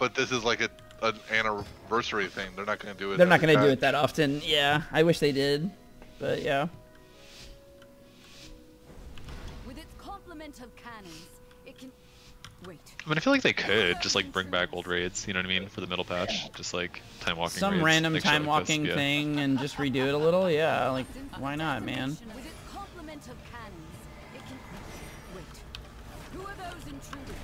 but this is like an anniversary thing. They're not going to do it. They're not going to do it that often. Yeah, I wish they did, but yeah. With its complement of cannons, it can. Wait. I mean, I feel like they could just like bring back old raids. You know what I mean? For the middle patch, just like time walking. Some raids, random extra time like this, walking yeah. thing and just redo it a little. Yeah, like why not, man? With its complement of cannons, it can. Wait. Who are those intruders?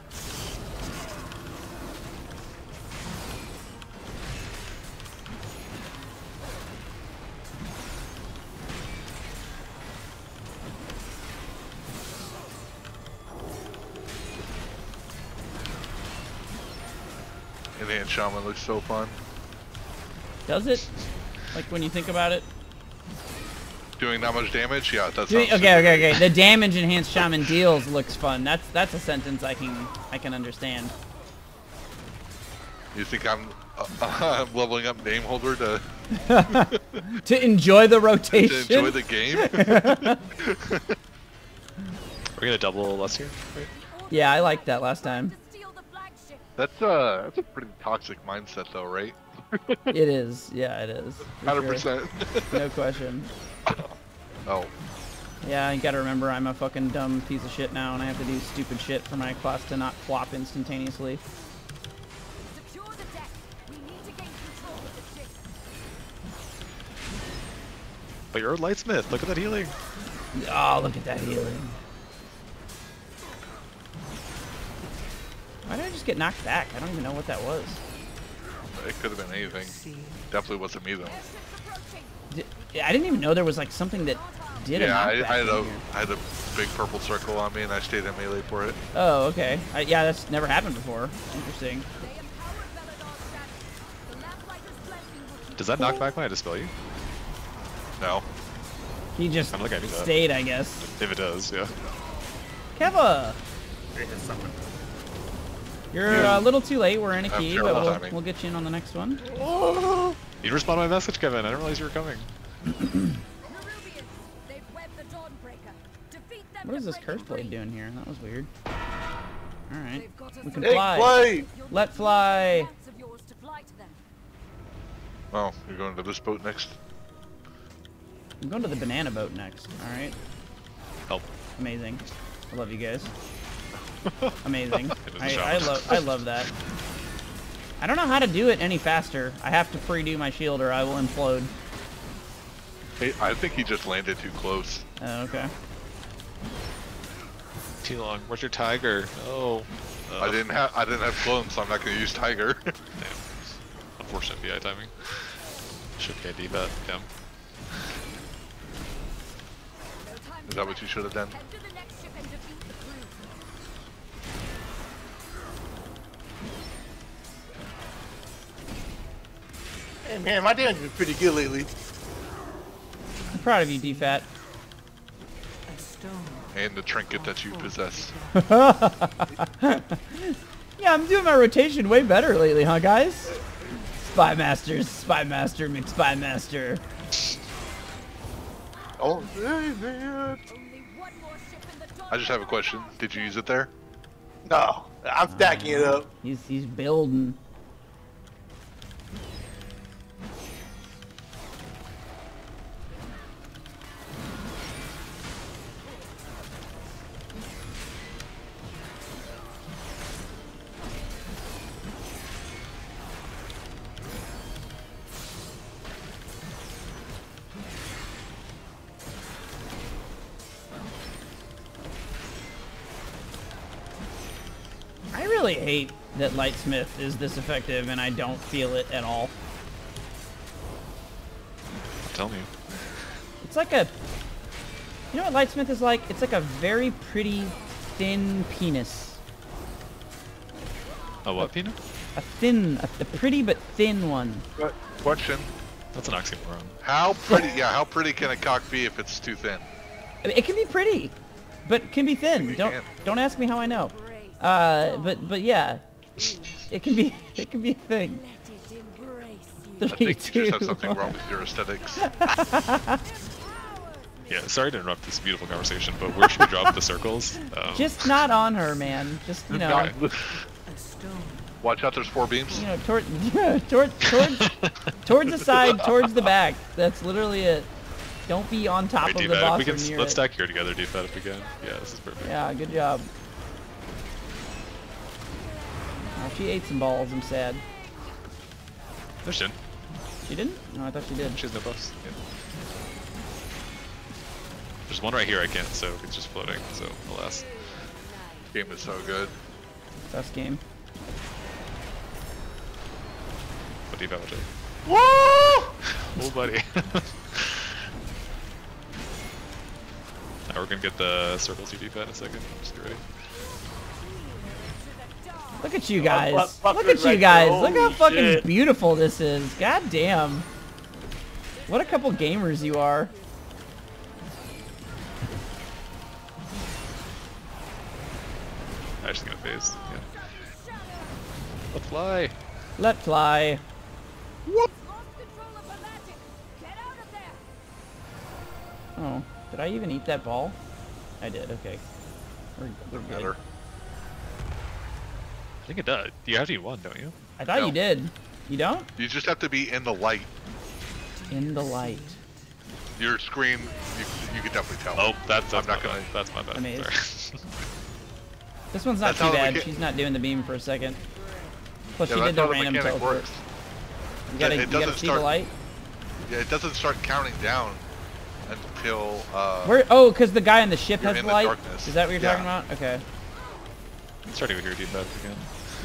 Indian Shaman looks so fun. Does it? Like when you think about it? Doing that much damage? Yeah, that's Okay. The damage enhanced shaman deals looks fun. That's a sentence I can understand. You think I'm leveling up name holder to To enjoy the rotation. to enjoy the game? We're gonna double less here, right? Yeah, I liked that last time. To steal the flagship. That's a pretty toxic mindset though, right? It is. Yeah, it is. for 100%. sure. No question. Oh, Yeah, you gotta remember I'm a fucking dumb piece of shit now, and I have to do stupid shit for my class to not flop instantaneously. Secure the deck. We need to gain control of the ship. But you're a lightsmith. Look at that healing. Oh, look at that healing. Why did I just get knocked back? I don't even know what that was. it could have been anything. Definitely wasn't me though. I didn't even know there was like something that did a Yeah, I knockback had in a here. big purple circle on me, and I stayed in melee for it. Oh, okay. Yeah, that's never happened before. Interesting. They empowered Belador's status. The Lamplighter's blessing will keep Does that knock back when I dispel you? No. He just I don't think I knew that. stayed, I guess. If it does, yeah. Keva! You're a little too late. We're in a I'm key, terrible but timing. we'll get you in on the next one. You respond to my message, Kevin. I didn't realize you were coming. Nerubians. They've webbed the Dawnbreaker. Defeat them. What is to this break curse the blade ring. doing here? That was weird. Alright. They've got us We can surrounded. fly. You'll Let need fly. plans of yours to fly to them. Oh, you're going to this boat next? I'm going to the banana boat next. Alright. Help. Amazing. I love you guys. Amazing. It was a I shot. love that. I don't know how to do it any faster. I have to pre-do my shield or I will implode. Hey, I think he just landed too close. Oh, okay. Too long. Where's your tiger? Oh. I didn't have clones, so I'm not going to use Tiger. Damn. Unfortunate BI timing. Should get DBAT. Damn. No time Is to that what you should have done? head to the next ship and defeat the crew. Hey man, my damage has been pretty good lately. I'm proud of you, DFAT. And the trinket that you possess. Yeah, I'm doing my rotation way better lately, huh, guys? Spy Master, McSpy Oh, hey, man. Only one more ship in the Dawn. I just have a question. Did you use it there? No, I'm stacking it up. He's building. I really hate that Lightsmith is this effective and I don't feel it at all. Tell me. It's like a... You know what Lightsmith is like? It's like a very pretty, thin penis. A what, Pina? A pretty but thin one. Question. That's an oxymoron. How pretty, yeah, how pretty can a cock be if it's too thin? I mean, it can be pretty, but it can be thin. It Don't can. don't ask me how I know. But yeah, it can be a thing. Let it embrace you. I Three, think you just have two, something one. wrong with your aesthetics. Yeah, sorry to interrupt this beautiful conversation, but where should we drop the circles? Just not on her, man. Just you know. Okay. Watch out, there's 4 beams. You know, towards the side, towards the back. That's literally it. Don't be on top Alright, of the D-Fat, boss we can or near let's it. stack here together, D-Fat, if we can. Yeah, this is perfect. Yeah, good job. Oh, she ate some balls. I'm sad. No, she didn't. She didn't? No, I thought she did. She has no buffs. Yeah. There's one right here I can't, so it's just floating, so alas. Game is so good. Best game. What do you got, Jay? Woo! Oh, buddy. Now we're gonna get the circle CT in a second. Just get ready. Look at you guys. fuck Look it at you right guys. there. Look how Holy fucking shit. beautiful this is. God damn. What a couple gamers you are. I'm just gonna phase. Yeah. Let's fly. Let fly. Lost control of the magic. Get out of there. Oh, did I even eat that ball? I did. Okay. We're good. Better. I think it does. You have to eat one, don't you? I thought No. you did. You don't? You just have to be in the light. In the light. Your screen, you can definitely tell. Oh, that's I'm my not gonna- bad. That's my bad. Amazing. Sorry. This one's not That's too how the bad. mecha- She's not doing the beam for a second. Plus, Yeah, she that's did the how the random mechanic teleport. works. You gotta, It you gotta doesn't see the start- light. Yeah, it doesn't start counting down until Where? Oh, because the guy on the ship you're has in the the light. darkness. Is that what you're Yeah. talking about? Okay. Starting with your D-pad again.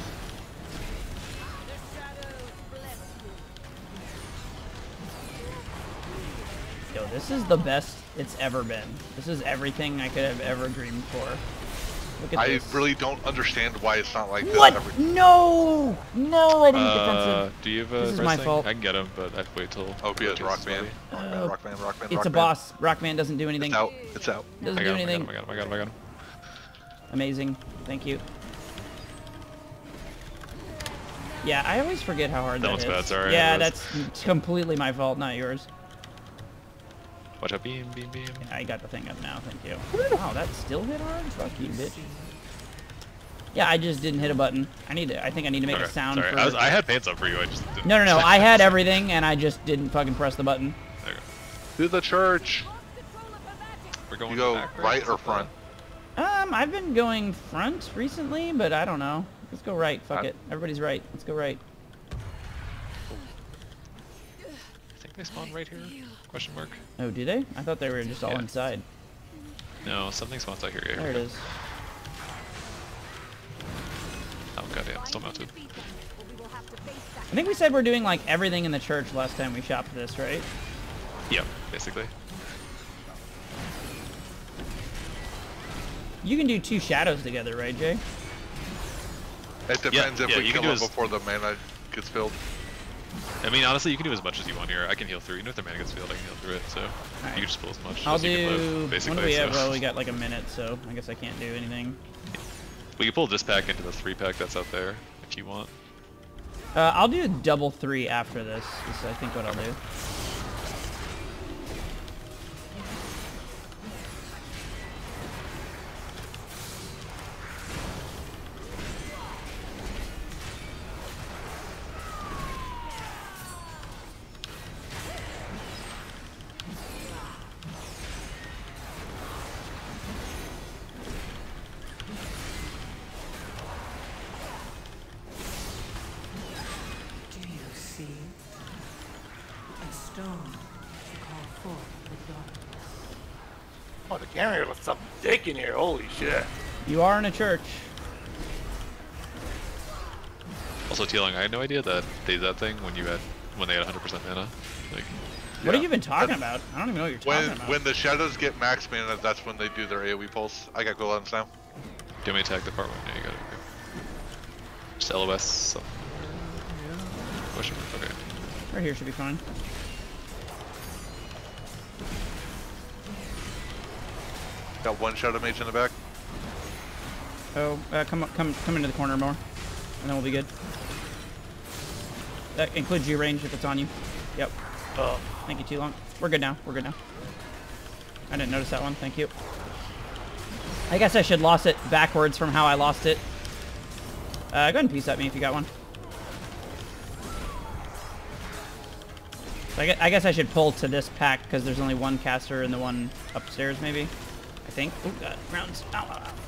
Yo, this is the best it's ever been. This is everything I could have ever dreamed for. Look at I this. really don't understand why it's not like this. What? every- No! No, I didn't defensive. Do you have a This is price my thing? fault. I can get him, but I have to wait till. Oh, he has till Rockman. it's Oh. Rockman. It's a boss. Rockman doesn't do anything. It's out. It's out. Doesn't I do got him, I anything. got him. Amazing. Thank you. Yeah, I always forget how hard That that one's is. bad, sorry, Yeah, it was- that's completely my fault, not yours. Watch out, beam. I got the thing up now, thank you. Wow, that still hit hard? Fuck you, bitch. Yeah, I just didn't hit a button. I think I need to make Okay, a sound sorry. for... I had pants up for you, I just didn't. No, I had everything, and I just didn't fucking press the button. There you go. To the church. We're going You go back, right or front? I've been going front recently, but I don't know. Let's go right, fuck it. Everybody's right. Let's go right. I think they spawn right here? Question mark. Oh, do they? I thought they were just all Yeah. inside. No, something spawns out here. Yeah, There here it we go. is. Oh goddamn, still mounted. I think we said we're doing like everything in the church last time we shopped this, right? Yep, basically. You can do 2 shadows together, right, Jay? It depends if yeah, we you can kill do it as- before the mana gets filled. I mean, honestly, you can do as much as you want here. I can heal through. Even if the mana gets filled, I can heal through it. So Alright. you can just pull as much I'll as you can do... live, basically. When do we have? so. Well, we got like a minute, so I guess I can't do anything. We can pull this pack into the 3-pack that's out there if you want. I'll do double 3 after this, is I think what I'll do. Do you see? A stone to call forth the darkness. Oh, the camera looks something thick in here. Holy shit. You are in a church. Also, Tealing, I had no idea that they did that thing when they had 100% mana. Like, What Yeah. are you even talking about? I don't even know what you're talking When about. when the shadows get max mana, that's when they do their AoE pulse. I got Golems now. do you want me to attack the part one? Yeah, you got it. Okay. Just LOS. So. Question mark. Okay. Right here should be fine. Got one Shadow Mage in the back. Oh, come into the corner more, and then we'll be good. That includes you range if it's on you. Yep. Oh, thank you, too long. We're good now. We're good now. I didn't notice that one. Thank you. I guess I should lost it backwards from how I lost it. Go ahead and peace at me if you got one. So I guess I should pull to this pack because there's only one caster and the one upstairs, maybe. I think. Oh god, rounds. Ow, ow, ow.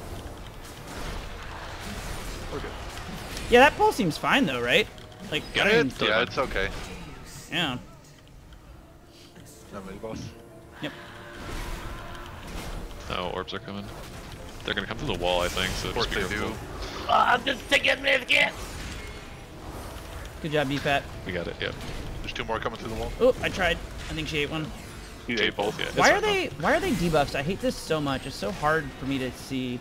We're good. Yeah, that pull seems fine though, right? Like, Got I mean, it. Yeah, it's okay. yeah. Not many boss. Yep. Oh, orbs are coming. They're gonna come through the wall, I think. So Of course just be they do. careful. I'm just taking this again. Good job, BFAT. We got it. Yep. There's 2 more coming through the wall. Oh, I tried. I think she ate one. He Take ate both. Yeah. it's Why are fine, they debuffs? I hate this so much. It's so hard for me to see.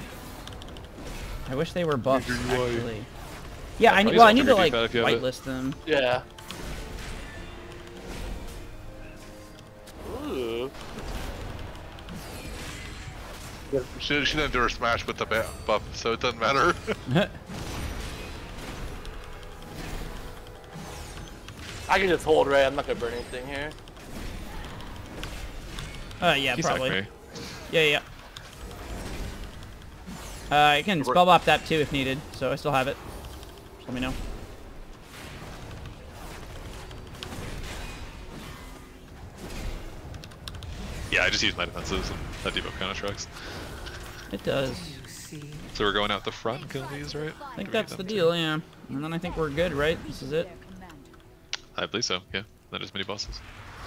I wish they were buffs actually. Yeah, I need. guess Well, I I'll need to trigger like defat if you have it. whitelist them. Yeah. Ooh. She didn't do her smash with the buff, so it doesn't matter. I can just hold right. I'm not gonna burn anything here. Yeah, He's probably. like me. Yeah. I can spell bop that too if needed, so I still have it. Just let me know. Yeah, I just use my defenses, and that debuff kind of tracks. It does. You see, So we're going out the front and killing these, right? I think Do we that's need the them deal, yeah. And then I think we're good, right? This is it. Their command. to- I believe so. Yeah. Then just mini bosses.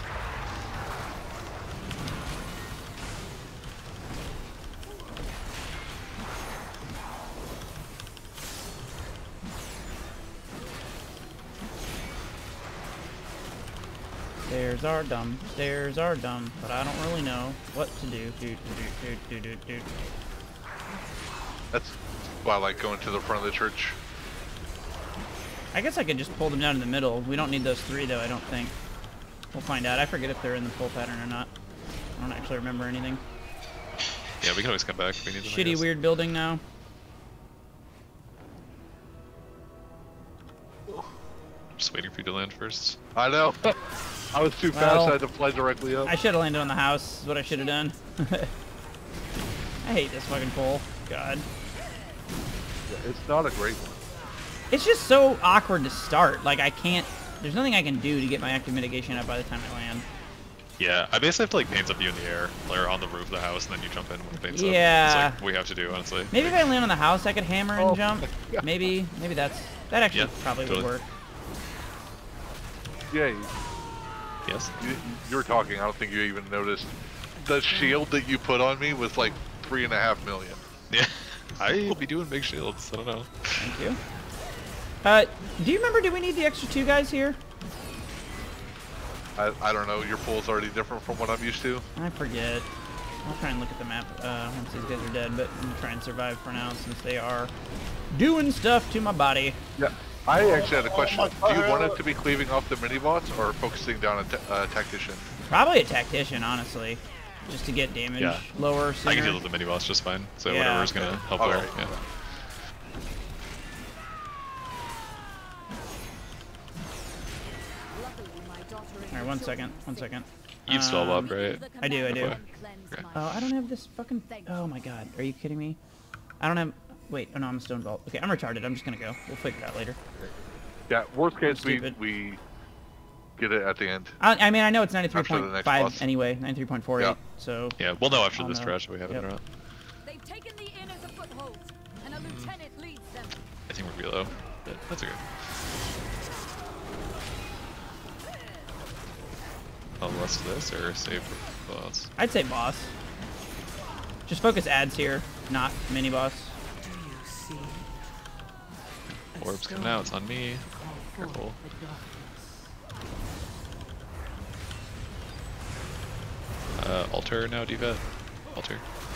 Stairs are dumb. Stairs are dumb, but I don't really know what to do. Do. That's why I like going to the front of the church. I guess I could just pull them down in the middle. We don't need those 3 though, I don't think. We'll find out. I forget if they're in the pull pattern or not. I don't actually remember anything. Yeah, we can always come back if we need them. I Shitty guess. weird building now. Just waiting for you to land first. I know. I was too fast. Well, I had to fly directly up. I should have landed on the house, is what I should have done. I hate this fucking pull. God. It's not a great one. It's just so awkward to start. Like, I can't... There's nothing I can do to get my active mitigation up by the time I land. Yeah, I basically have to like paint up you in the air, or on the roof of the house, and then you jump in when it paints up. Yeah. It's like we have to do, honestly. Maybe if I land on the house, I could hammer and Oh, jump. yeah. Maybe that actually Yeah, probably totally. would work. Yeah, Yes. you were talking. I don't think you even noticed. The shield that you put on me was like 3.5 million. Yeah. I be doing big shields. I don't know. Thank you. Do you remember, do we need the extra 2 guys here? I don't know. Your pool's already different from what I'm used to. I forget. I'll try and look at the map once these guys are dead, but I'm gonna try and survive for now since they are doing stuff to my body. Yeah. I actually had a question. my Do you want God. it to be cleaving off the mini boss or focusing down a tactician? Probably a tactician, honestly. Just to get damage Yeah. lower I sooner. can deal with the mini boss just fine. So Yeah. whatever's gonna help All out. right. Yeah. Luckily, my daughter Alright, one second. You've spell up, right? I do. Okay. Okay. Oh, I don't have this fucking... Oh my god. Are you kidding me? I don't have... Wait. Oh no, I'm a stone vault. Okay, I'm retarded. I'm just gonna go. We'll figure it out later. Yeah. Worst case, Stupid. we get it at the end. I mean, I know it's After the next 93.5 boss. anyway. 93.48. Yeah. So... Yeah, we'll know after I'll this know. trash if we have it Yep. or not. They've taken the inn as a foothold, and a lieutenant leads them. I think we're below. But that's okay. I'll less of this or save for boss. I'd say boss. Just focus ads here, not mini boss. do you see? A Orbs coming stone out, it's on me. to call Careful. forth the darkness. Altar now, Devet. Altar.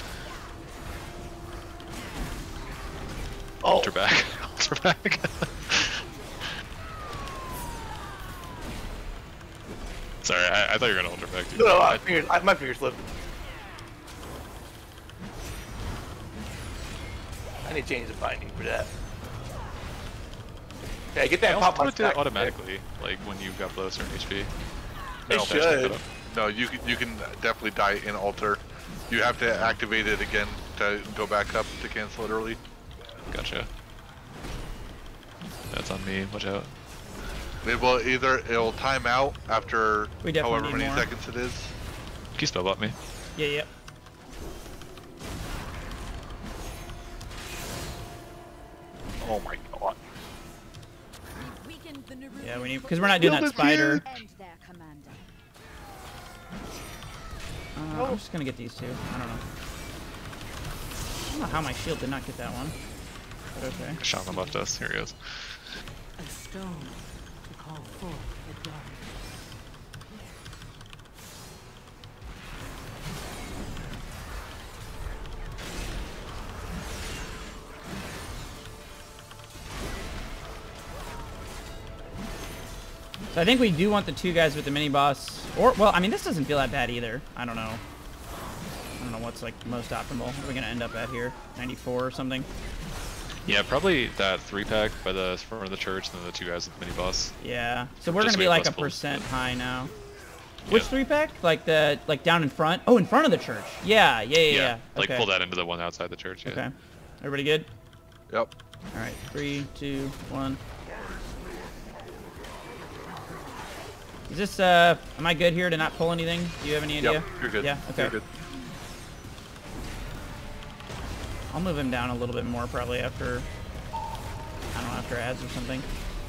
Oh, Altar back. Altar back. Sorry, I thought you were gonna altar back, dude. no, my finger slipped. I need to change the binding for that. Yeah, get I that also pop thought on it did it stack. automatically, like when you got below a certain HP. It No, should. No, you can definitely die in altar. You have to activate it again to go back up to cancel it early. Gotcha. That's on me. Watch out. It will it'll time out after We definitely however need many more. seconds it is. Can you spell bot me? Yeah, yeah. Oh my god. We've weakened the Naruto Yeah, we need because we're not doing that spider. and their commander. I'm just gonna get these two. I don't know. I don't know how my shield did not get that one. But okay. Shaman left us. Here he is. A stone to call forth the dark. So I think we do want the two guys with the mini boss. Or well, I mean this doesn't feel that bad either. I don't know. I don't know what's like most optimal. What are we gonna end up at here? 94 or something? Yeah, probably that 3-pack by the front of the church, and then the two guys with the mini boss. Yeah. So we're Just gonna be wait like for a us full. percent high now. Which Yeah. 3-pack? Like the down in front? Oh, in front of the church. Yeah, yeah. Like Okay. pull that into the one outside the church. Yeah. Okay. Everybody good? Yep. All right. 3, 2, 1. Is this am I good here to not pull anything? Do you have any idea? Yep. You're good. Yeah. Okay. You're good. I'll move him down a little bit more probably after, I don't know, after ads or something.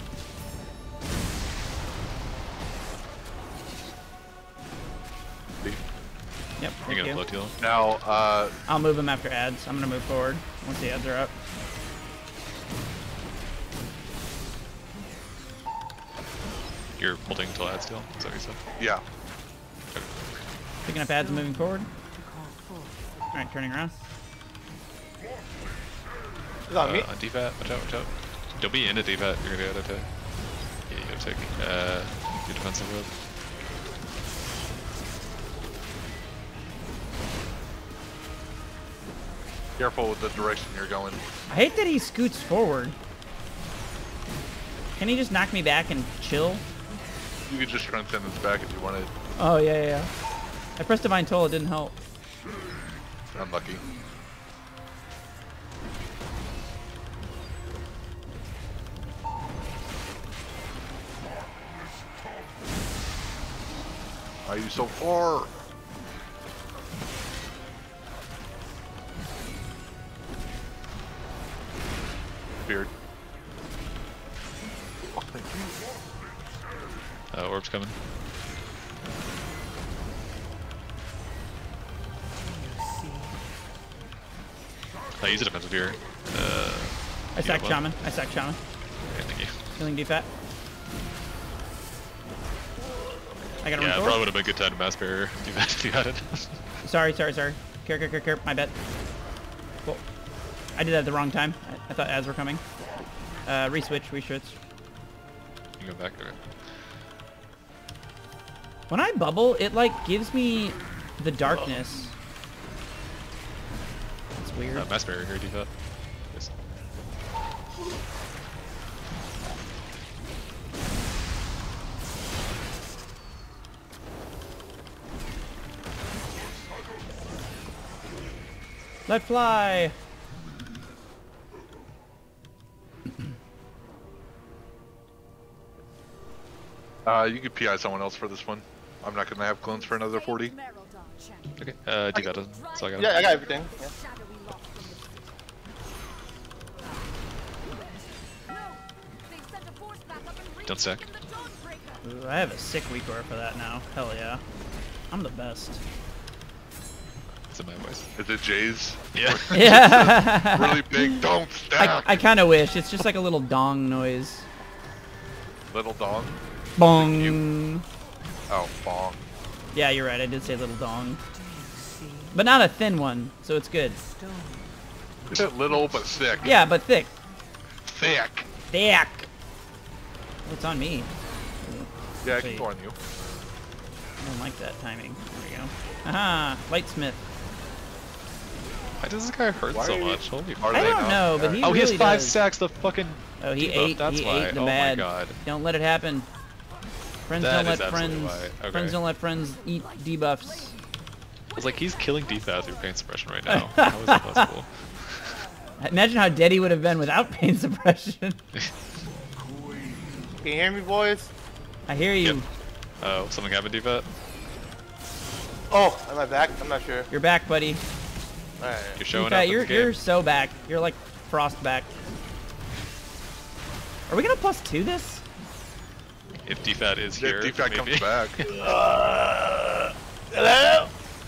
Yep, You thank gonna you. float heal? Now, I'll move him after ads. I'm gonna move forward once the ads are up. You're holding till ads heal? Is that what you said? yeah. Picking up ads and moving forward. To call forth. All right, turning around. Is that me? On DFAT, watch out, watch out. Don't be in a DFAT, you're gonna get out of it. Yeah, you gotta take your defensive road. Careful with the direction you're going. I hate that he scoots forward. Can he just knock me back and chill? You could just transcend this back if you wanted. Oh, yeah. I pressed Divine Toll, it didn't help. Unlucky. Why are you so far? Beard. Oh, thank you. Orb's coming. See. I use a defensive here. I sack one? Shaman. I sack Shaman. Okay, thank you. Healing DFAT. I gotta Yeah, run it forward. probably would have been a good time to mass barrier if you had it. Sorry. Care. My bad. Cool. I did that at the wrong time. I thought ads were coming. Reswitch. You go back, okay. When I bubble, it like gives me the darkness. It's weird. Mass barrier here, DFAT. Yes. Let fly. You could PI someone else for this one. I'm not gonna have clones for another 40. Merodon champion. Okay, DFAT doesn't, so I got it. Yeah, I got everything. Yeah. Shadowy lock from the No, they sent a force back up and Don't stack. the Dawnbreaker. Ooh, I have a sick weak aura for that now. Hell yeah. I'm the best. It's in my voice. Is it Jay's? Yeah. Yeah. Really big, don't stack! I kind of wish. It's just like a little dong noise. Little dong? Bong. Oh, bong. Yeah, you're right. I did say little dong. Do you see? But not a thin one, so it's good. Stone. Is it little but thick? Yeah, but thick. Thick! Thick. What's on me? Yeah, I Actually, can go on you. I don't like that timing. There we go. Aha! Lightsmith. Why does this guy hurt Why so are you- much? Holy Are fuck. I they don't not? know, but he Oh, he has really 5 does. stacks of fucking Oh, he debuff, ate. that's He why. ate the Oh my bad. god. Don't let it happen. Friends That don't is let friends. absolutely why. Okay. Friends don't let friends eat debuffs. I was like, he's killing DFAT through pain suppression right now. How is that possible? Imagine how dead he would have been without pain suppression. Can you hear me, boys? I hear you. Yep. Oh, something happened to you, Vet? Oh, am I back? I'm not sure. You're back, buddy. Alright. You're showing Fat, up in you're the game. you're so back. You're like Frost back. Are we gonna +2 this? If DFAT is Yeah, here, DFAT maybe. comes back. Hello?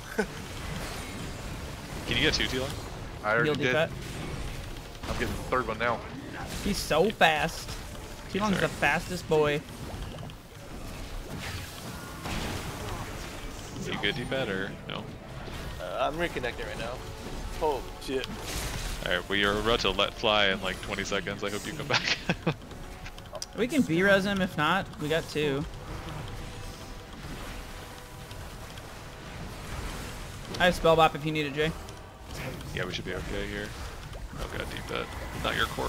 Can you get 2 T-Long? I already Heal did. defat. I'm getting the third one now. He's so fast. T-Long's Sorry. the fastest boy. Are you good, DFAT, or no? I'm reconnecting right now. Oh, shit. Alright, well, you're about to let fly in like 20 seconds. I hope you come back. We can B-res him if not. We got 2. I have spell bop if you need it, Jay. Yeah, we should be okay here. Oh god, DFAT. Not your core.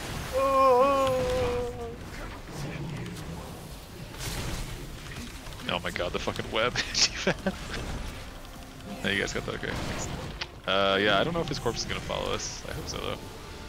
Oh my god, the fucking web. DFAT. No, you guys got that, okay. Thanks. Yeah, I don't know if his corpse is gonna follow us. I hope so, though.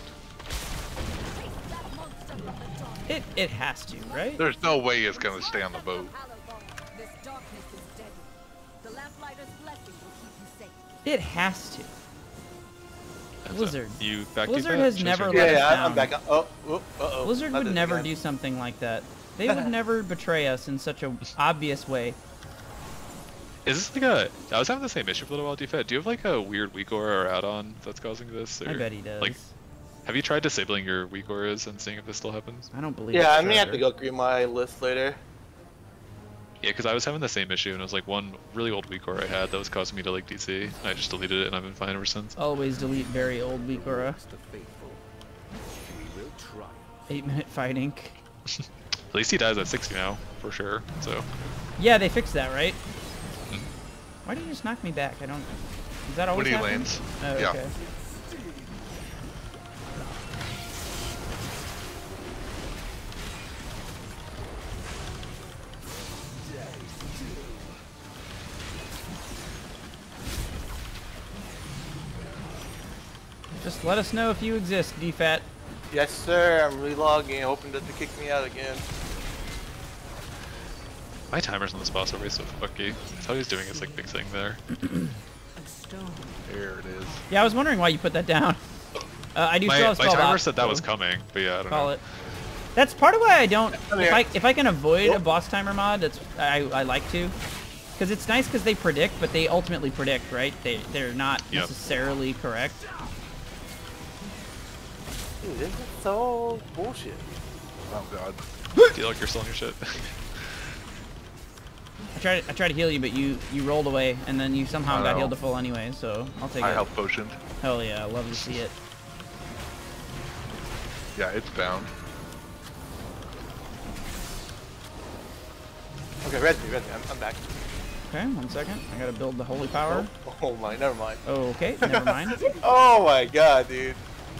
It has to, right? There's no way it's gonna stay on the boat. This darkness is deadly. The lamplighter's blessing will keep you safe. It has to. That's Blizzard. You back Blizzard DFAT? has Should I never check? let Yeah, us yeah, down. I'm back. Oh, uh-oh. Blizzard Not would this never again. do something like that. They would never betray us in such a obvious way. Is this like a... I was having the same issue for a little while, DFAT. Do you have like a weird weak aura or add-on that's causing this? Or, I bet he does. Like, have you tried disabling your weak auras and seeing if this still happens? I don't believe Yeah, I it's may have to Shredder. go through my list later. Yeah, because I was having the same issue, and it was like one really old weak aura I had that was causing me to like DC. And I just deleted it, and I've been fine ever since. Always delete very old weak aura. The faithful. We will try. 8-minute fighting. At least he dies at 60 now, for sure. So, Yeah, they fixed that, right? Mhm. Why did you just knock me back? I don't... Does that always When he happen? lands. Oh, Yeah. okay. Just let us know if you exist, DFAT. Yes, sir. I'm relogging, hoping that they kick me out again. my timer's on this boss already so fucky. That's how he's doing his like big thing there. A stone. There it is. Yeah, I was wondering why you put that down. I do still My have spell timer bop, said that so was coming, but yeah, I don't call know. it. That's part of why I don't. Come If here. I can avoid Oh. a boss timer mod, that's I like to, because it's nice because they predict, but they ultimately predict, right? They're not Yep. necessarily correct. Dude, this is so bullshit. Oh god. Feel like you're selling your shit. I tried to heal you, but you rolled away, and then you somehow I got know. healed to full anyway. So I'll take High it. health potion. Hell yeah, I love to see it. Yeah, it's bound. Okay, res me. I'm back. Okay, 1 second. I gotta build the holy power. Oh my, never mind. Okay, never mind. Oh my god, dude.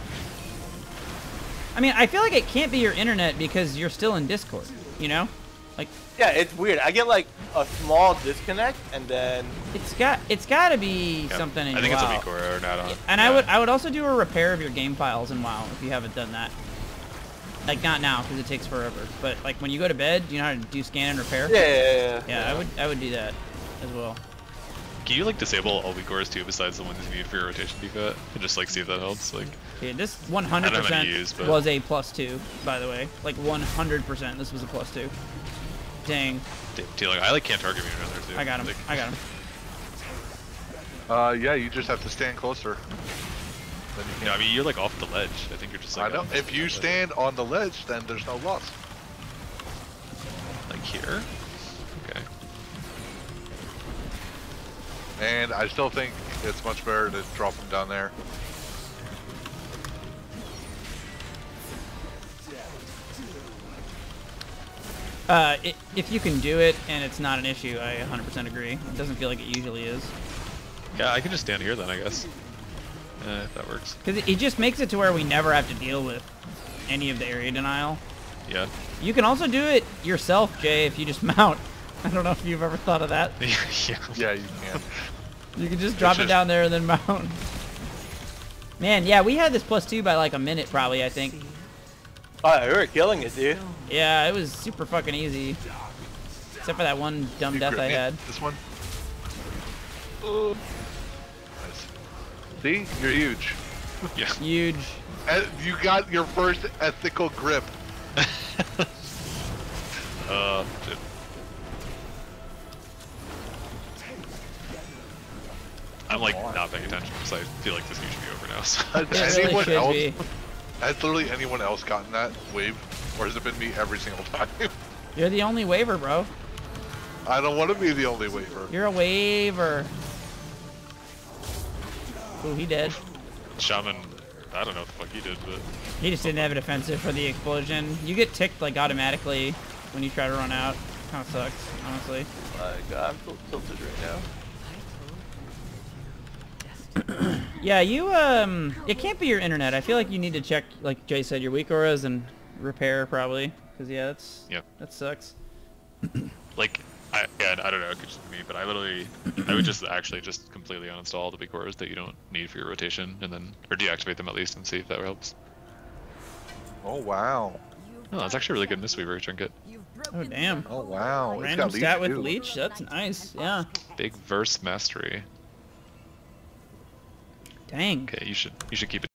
I mean, I feel like it can't be your internet because you're still in Discord. You know, like Yeah, it's weird. I get like a small disconnect and then it's got to be Yeah, something in I think your it's a WoW. weak aura or not on. And yeah. I would also do a repair of your game files in WoW if you haven't done that. Like not now because it takes forever, but like when you go to bed, do you know how to do scan and repair? yeah. Yeah, I would do that as well. Can you like disable all weak auras too besides the ones you need for your rotation defat? And just like see if that helps? Like, Okay, this I don't have any use, 100% but- was a +2, by the way. Like 100%, this was a +2. Dang, like I like can't target me around there too. I got him. Like, I got him. Yeah, you just have to stand closer. Then you Yeah, I can. mean you're like off the ledge. I think you're just like. I know. on If you the- stand on the ledge, then there's no loss. like here. Okay. And I still think it's much better to drop them down there. If you can do it and it's not an issue, I 100% agree. It doesn't feel like it usually is. Yeah, I can just stand here then, I guess. If that works. Because it just makes it to where we never have to deal with any of the area denial. Yeah. You can also do it yourself, Jay, if you just mount. I don't know if you've ever thought of that. yeah. Yeah, you can. You can just drop it just- down there and then mount. Man, yeah, we had this +2 by like a minute probably, I think. Oh, you were killing it, dude. Yeah, it was super fucking easy. Except for that one dumb You death grip I me? had. This one? Nice. See? You're huge. Yeah. Huge. You got your first ethical grip. Shit. I'm like not paying attention because I feel like this game should be over now. So. Has It really anyone should else? be. Has literally anyone else gotten that wave? Or has it been me every single time? You're the only waiver, bro. I don't want to be the only waiver. You're a waiver. Ooh, he dead. Shaman, I don't know what the fuck he did, but He just didn't have a defensive for the explosion. You get ticked like automatically when you try to run out. Kinda sucks, honestly. I'm so tilted right now. Yeah, you it can't be your internet. I feel like you need to check, like Jay said, your weak auras and repair probably. Cause yeah, that sucks. like, I don't know, it could just be me, but I would just actually just completely uninstall the weak auras that you don't need for your rotation, and then, or deactivate them at least and see if that helps. Oh wow. Oh, that's actually really good Mistweaver trinket. Oh damn. Oh wow. It's Random got leech, stat with too. leech. That's nice. Yeah. Big verse mastery. Dang. Okay, you should keep it.